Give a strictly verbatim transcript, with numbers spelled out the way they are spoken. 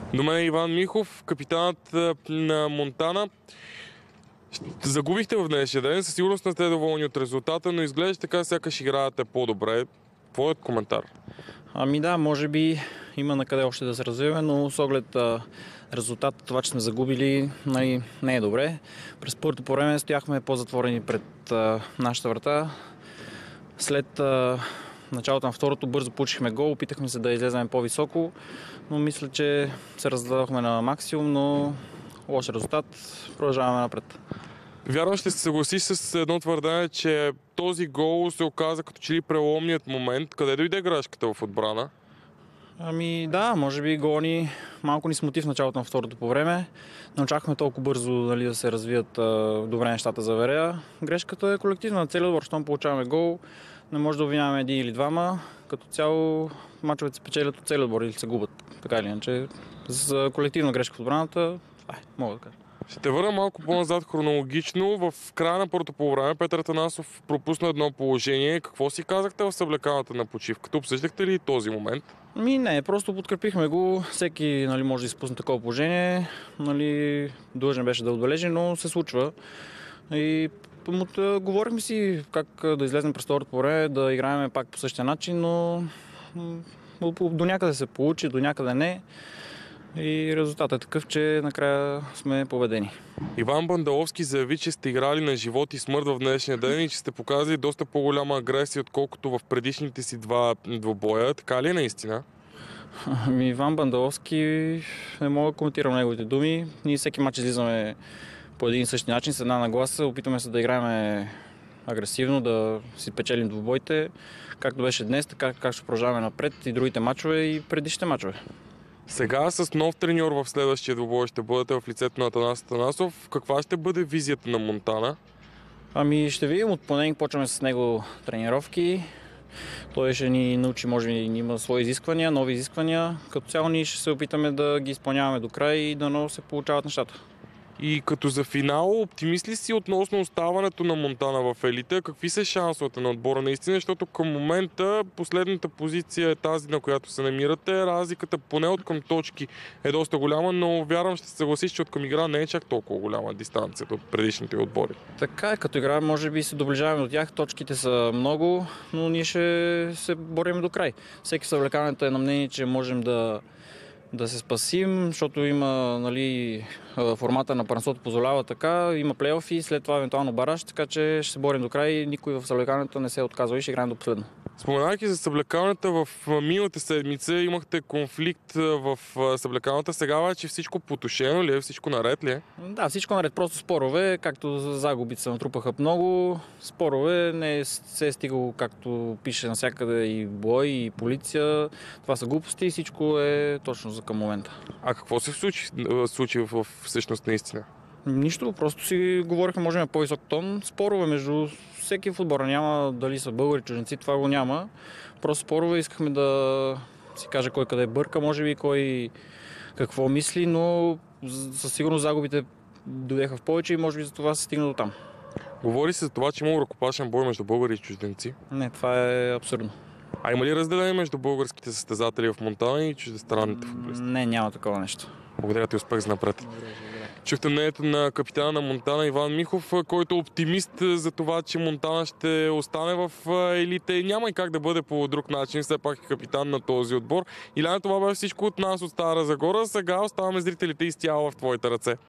До мен е Иван Михов, капитанът на Монтана. Загубихте в днешния ден, със сигурност не сте доволни от резултата, но изглежда така, сякаш играете по-добре. Твоят коментар? Ами да, може би има на къде още да се развиваме, но с оглед а, резултата, това, че сме загубили, нали, не е добре. През първото по време стояхме по-затворени пред а, нашата врата. След а, началото на второто бързо получихме гол, опитахме се да излезем по-високо, но мисля, че се раздадохме на максимум, но лош резултат. Продължаваме напред. Вярвам, ще се съгласиш с едно твърдение, че този гол се оказа като че ли преломният момент. Къде дойде грешката в отбрана? Ами да, може би гол ни малко ни смути в началото на второто по време. Не очаквахме толкова бързо, нали, да се развият а, добре нещата за Верея. Грешката е колективна на целия отбор. Щом получаваме гол, не може да обвиняваме един или двама. Като цяло мачовете се печелят от целия отбор или се губят. Така или иначе, за колективна грешка в отбраната, това е, мога да кажа. Ще върна малко по-назад хронологично. В края на първото по време Петър Атанасов пропусна едно положение. Какво си казахте в съблекалната на почивката? Обсъждахте ли този момент? Ми не, просто подкрепихме го. Всеки, нали, може да изпусне такова положение. Нали, длъжен беше да отбележи, но се случва. И говорихме си как да излезем през второто по време, да играем пак по същия начин, но до някъде се получи, до някъде не. И резултатът е такъв, че накрая сме победени. Иван Бандаловски заяви, че сте играли на живот и смърт в днешния ден и че сте показали доста по-голяма агресия, отколкото в предишните си два двубоя. Така ли е наистина? Ами, Иван Бандаловски, не мога да коментирам неговите думи. Ние всеки матч излизаме по един и същи начин, с една нагласа. Опитваме се да играем агресивно, да си печелим двубоите. Както беше днес, така как ще продължаваме напред и другите мачове и предишните мачове. Сега с нов треньор в следващия двубой ще бъдете в лицето на Атанас Атанасов. Каква ще бъде визията на Монтана? Ами ще видим, от понеделник почваме с него тренировки. Той ще ни научи, може би има свои изисквания, нови изисквания. Като цяло ние ще се опитаме да ги изпълняваме до край и да се получават нещата. И като за финал, оптимист ли си относно оставането на Монтана в елита? Какви са шансовете на отбора наистина? Защото към момента последната позиция е тази, на която се намирате. Разликата поне от към точки е доста голяма, но вярвам, ще се съгласиш, че от към игра не е чак толкова голяма дистанцията от предишните отбори. Така е, като игра може би се доближаваме до тях. Точките са много, но ние ще се борим до край. Всеки съвлекаването е на мнение, че можем да да се спасим, защото има, нали, формата на първенството позволява така, има плейофи, след това евентуално бараж, така че ще се борим до край, никой в съблекаването не се отказва и ще играем до последно. Споменайки за съблекаването, в миналата седмица имахте конфликт в съблекаването, сега вече всичко потушено ли е, всичко наред ли е? Да, всичко наред, просто спорове, както загубите се натрупаха много, спорове, не се е стигало, както пише навсякъде, и бой, и полиция, това са глупости и всичко е точно за към момента. А какво се случи, случи в всъщност наистина? Нищо, просто си говорихме, можем по-висок тон, спорове между всеки в отбора, няма дали са българи, чужденци, това го няма. Просто спорове, искахме да си каже кой къде бърка, може би кой какво мисли, но със сигурност загубите дойдеха в повече и може би за това се стигна до там. Говори се за това, че има ръкопашен бой между българи и чужденци. Не, това е абсурдно. А има ли разделение между българските състезатели в Монтана и чуждестранните футболисти? Не, няма такова нещо. Благодаря ти, успех за напред. Чухте мнението на капитана на Монтана Иван Михов, който е оптимист за това, че Монтана ще остане в елита и няма и как да бъде по друг начин, все пак е капитан на този отбор. Иляна, това беше всичко от нас от Стара Загора. Сега оставаме зрителите изцяло в твоите ръце.